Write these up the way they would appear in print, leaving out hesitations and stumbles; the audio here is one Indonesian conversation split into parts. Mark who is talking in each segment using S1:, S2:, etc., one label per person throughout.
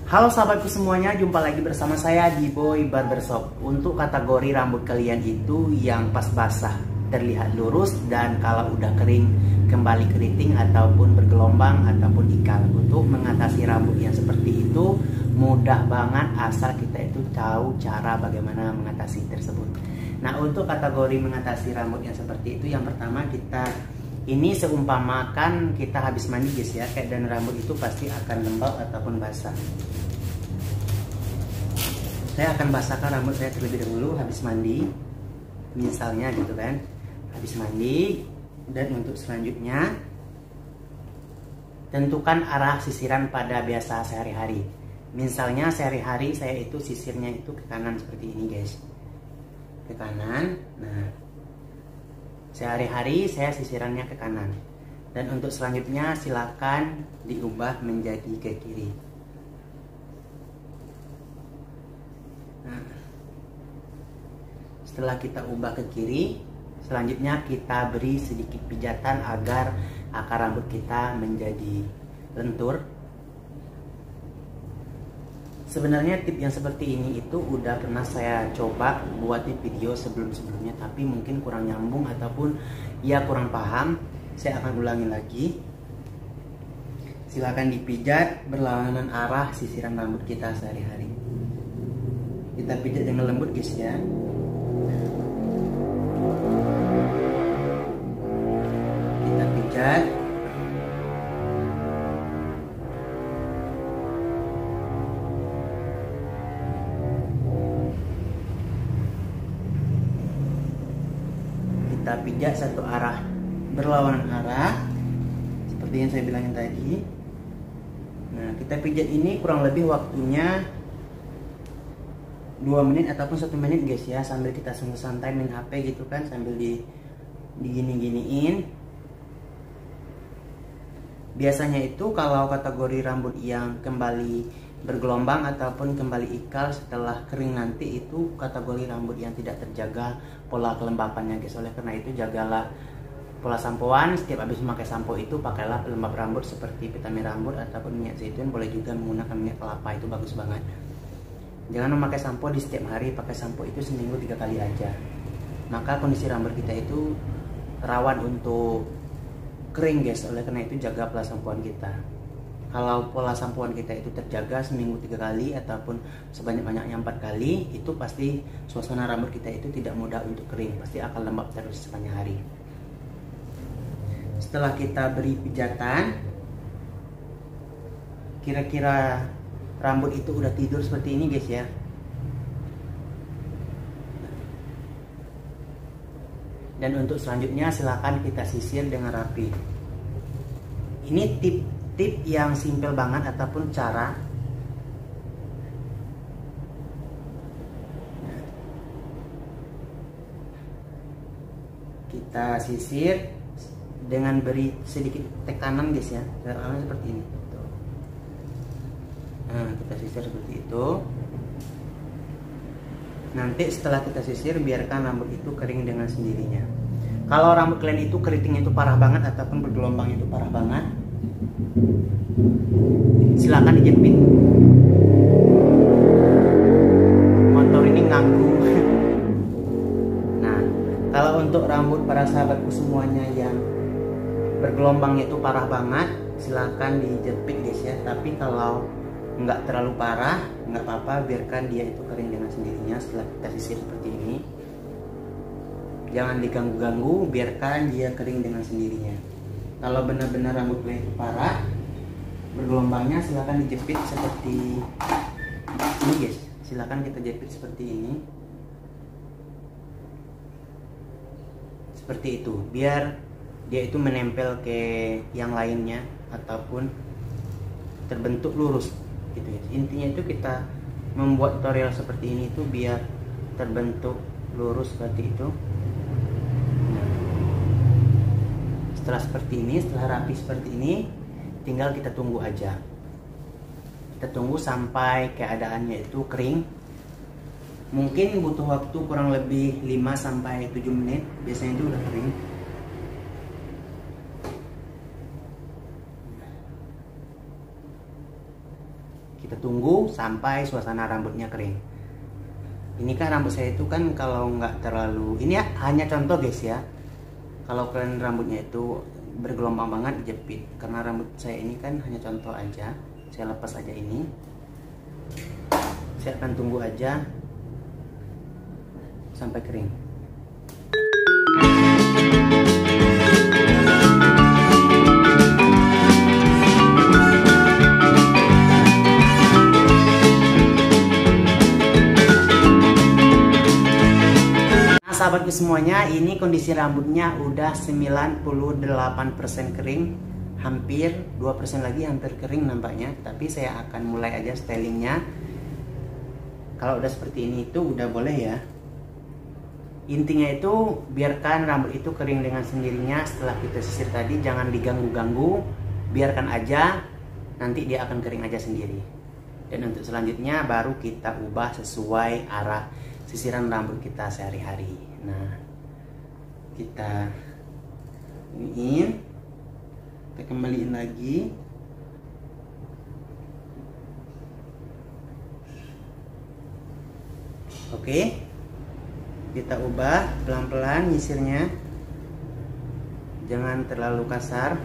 S1: Halo sahabatku semuanya, jumpa lagi bersama saya di Boy Barbershop. Untuk kategori rambut kalian itu yang pas basah terlihat lurus, dan kalau udah kering kembali keriting ataupun bergelombang ataupun ikal. Untuk mengatasi rambut yang seperti itu mudah banget, asal kita itu tahu cara bagaimana mengatasi tersebut. Nah, untuk kategori mengatasi rambut yang seperti itu, yang pertama ini seumpamakan kita habis mandi guys ya, dan rambut itu pasti akan lembab ataupun basah. Saya akan basahkan rambut saya terlebih dahulu habis mandi, misalnya gitu kan, habis mandi. Dan untuk selanjutnya, tentukan arah sisiran pada biasa sehari-hari. Misalnya sehari-hari saya itu sisirnya itu ke kanan seperti ini guys, ke kanan. Nah, sehari-hari saya sisirannya ke kanan. Dan untuk selanjutnya silakan diubah menjadi ke kiri. Nah, setelah kita ubah ke kiri, selanjutnya kita beri sedikit pijatan agar akar rambut kita menjadi lentur. Sebenarnya tip yang seperti ini itu udah pernah saya coba buat di video sebelum-sebelumnya, tapi mungkin kurang nyambung ataupun ya kurang paham. Saya akan ulangi lagi. Silakan dipijat berlawanan arah sisiran rambut kita sehari-hari. Kita pijat dengan lembut guys ya. Kita pijat. Kita pijat satu arah berlawanan arah seperti yang saya bilangin tadi. Nah, kita pijat ini kurang lebih waktunya 2 menit ataupun 1 menit guys ya, sambil kita santai main HP gitu kan, sambil digini-giniin. Biasanya itu kalau kategori rambut yang kembali bergelombang ataupun kembali ikal setelah kering nanti, itu kategori rambut yang tidak terjaga pola kelembapannya guys. Oleh karena itu jagalah pola sampoan. Setiap habis memakai sampo itu pakailah pelembab rambut seperti vitamin rambut ataupun minyak zaitun. Boleh juga menggunakan minyak kelapa, itu bagus banget. Jangan memakai sampo di setiap hari, pakai sampo itu seminggu 3 kali aja. Maka kondisi rambut kita itu rawan untuk kering guys. Oleh karena itu jaga pola sampoan kita. Kalau pola sampoan kita itu terjaga seminggu 3 kali ataupun sebanyak-banyaknya 4 kali, itu pasti suasana rambut kita itu tidak mudah untuk kering, pasti akan lembab terus sepanjang hari. Setelah kita beri pijatan, kira-kira rambut itu udah tidur seperti ini guys ya. Dan untuk selanjutnya silakan kita sisir dengan rapi. Ini tip yang simpel banget ataupun cara. Kita sisir dengan beri sedikit tekanan guys ya, tekanan seperti ini. Nah, kita sisir seperti itu. Nanti setelah kita sisir, biarkan rambut itu kering dengan sendirinya. Kalau rambut kalian itu keritingnya itu parah banget ataupun bergelombang itu parah banget, silakan dijepit. Motor ini ganggu. Nah, kalau untuk rambut para sahabatku semuanya yang bergelombangnya itu parah banget, silakan dijepit guys ya. Tapi kalau nggak terlalu parah, nggak apa-apa, biarkan dia itu kering dengan sendirinya setelah kita sisir seperti ini. Jangan diganggu-ganggu, biarkan dia kering dengan sendirinya. Kalau benar-benar rambut kalian itu parah bergelombangnya, silakan dijepit seperti ini guys. Silakan kita jepit seperti ini, seperti itu, biar dia itu menempel ke yang lainnya ataupun terbentuk lurus gitu ya. Intinya itu kita membuat tutorial seperti ini itu biar terbentuk lurus seperti itu. Nah, setelah seperti ini, setelah rapi seperti ini, tinggal kita tunggu aja. Kita tunggu sampai keadaannya itu kering. Mungkin butuh waktu kurang lebih 5-7 menit, biasanya itu udah kering. Kita kita tunggu sampai suasana rambutnya kering. Ini kan rambut saya itu kan kalau nggak terlalu, ini ya hanya contoh guys ya. Kalau kalian rambutnya itu bergelombang banget, jepit. Karena rambut saya ini kan hanya contoh aja. Saya lepas aja ini. Saya akan tunggu aja sampai kering. Sahabatku semuanya, ini kondisi rambutnya udah 98% kering, hampir 2% lagi hampir kering nampaknya. Tapi saya akan mulai aja stylingnya. Kalau udah seperti ini itu udah boleh ya. Intinya itu biarkan rambut itu kering dengan sendirinya setelah kita sisir tadi, jangan diganggu-ganggu, biarkan aja, nanti dia akan kering aja sendiri. Dan untuk selanjutnya baru kita ubah sesuai arah sisiran rambut kita sehari-hari. Nah, kita iniin, kita kembaliin lagi. Oke, kita ubah pelan-pelan nyisirnya, jangan terlalu kasar.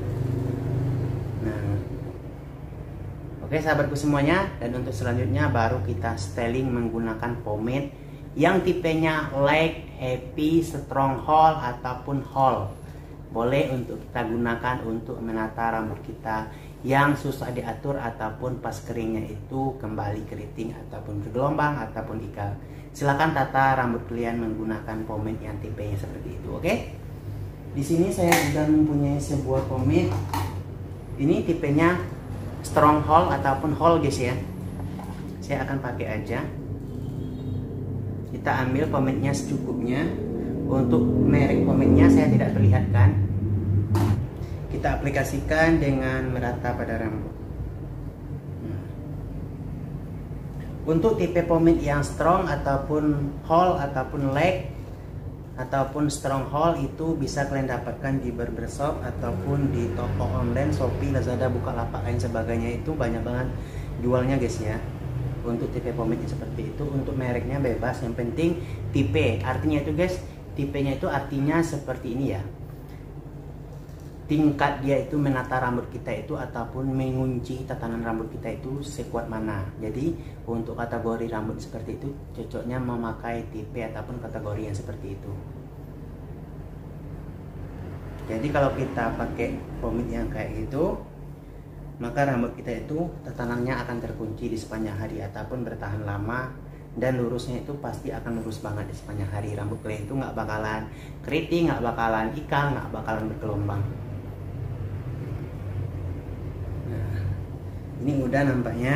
S1: Nah, oke sahabatku semuanya, dan untuk selanjutnya baru kita styling menggunakan pomade yang tipenya light, happy, strong hold ataupun hold. Boleh untuk kita gunakan untuk menata rambut kita yang susah diatur ataupun pas keringnya itu kembali keriting ataupun bergelombang ataupun ikal. Silakan tata rambut kalian menggunakan pomade yang tipenya seperti itu, oke? Di sini saya sudah mempunyai sebuah pomade. Ini tipenya strong hold ataupun hold guys ya. Saya akan pakai aja. Kita ambil pomade-nya secukupnya. Untuk merek pomade-nya saya tidak perlihatkan. Kita aplikasikan dengan merata pada rambut. Untuk tipe pomade yang strong ataupun hold ataupun leg ataupun strong hold itu bisa kalian dapatkan di barbershop ataupun di toko online Shopee, Lazada, Bukalapak dan sebagainya. Itu banyak banget jualnya guys ya. Untuk tipe pomade seperti itu, untuk mereknya bebas, yang penting tipe. Artinya itu guys, tipenya itu artinya seperti ini ya. Tingkat dia itu menata rambut kita itu ataupun mengunci tatanan rambut kita itu sekuat mana. Jadi untuk kategori rambut seperti itu cocoknya memakai tipe ataupun kategori yang seperti itu. Jadi kalau kita pakai pomade yang kayak gitu, maka rambut kita itu tatanannya akan terkunci di sepanjang hari ataupun bertahan lama, dan lurusnya itu pasti akan lurus banget di sepanjang hari. Rambut kalian itu nggak bakalan keriting, nggak bakalan ikal, nggak bakalan bergelombang. Nah, ini udah nampaknya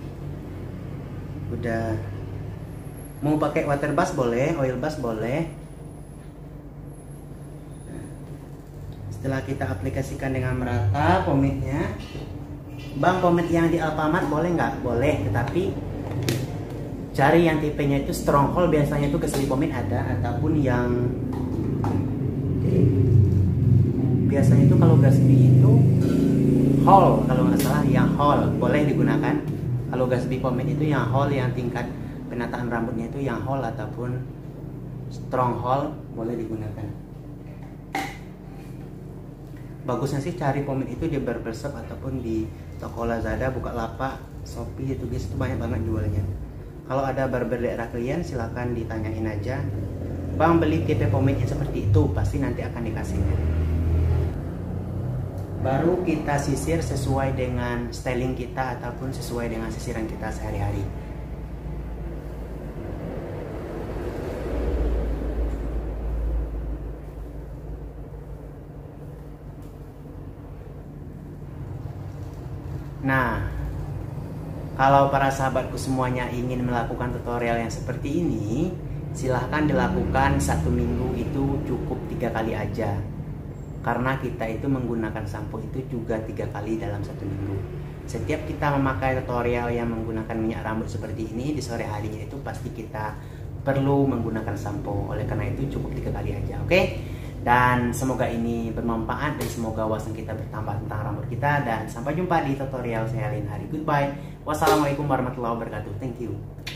S1: udah. Mau pakai water bath boleh, oil bath boleh. Nah, setelah kita aplikasikan dengan merata pomade-nya, bang pomade yang di Alfamart boleh nggak? Boleh, tetapi cari yang tipenya itu strong hold. Biasanya itu Gatsby pomade ada, ataupun yang biasanya itu kalau Gatsby itu hold, kalau nggak salah yang hold boleh digunakan. Kalau Gatsby pomade itu yang hold, yang tingkat penataan rambutnya itu yang hold ataupun strong hold boleh digunakan. Bagusnya sih cari pomade itu di barbershop ataupun di toko Lazada, Bukalapak, Shopee itu guys, itu banyak banget jualnya. Kalau ada barber daerah kalian silahkan ditanyain aja, bang beli tipe pomade yang seperti itu, pasti nanti akan dikasihnya. Baru kita sisir sesuai dengan styling kita ataupun sesuai dengan sisiran kita sehari-hari. Nah, kalau para sahabatku semuanya ingin melakukan tutorial yang seperti ini, silahkan dilakukan 1 minggu itu cukup 3 kali aja. Karena kita itu menggunakan sampo itu juga 3 kali dalam 1 minggu. Setiap kita memakai tutorial yang menggunakan minyak rambut seperti ini, di sore harinya itu pasti kita perlu menggunakan sampo. Oleh karena itu cukup 3 kali aja, oke? Dan semoga ini bermanfaat dan semoga wawasan kita bertambah tentang rambut kita. Dan sampai jumpa di tutorial saya lain hari. Goodbye. Wassalamualaikum warahmatullahi wabarakatuh. Thank you.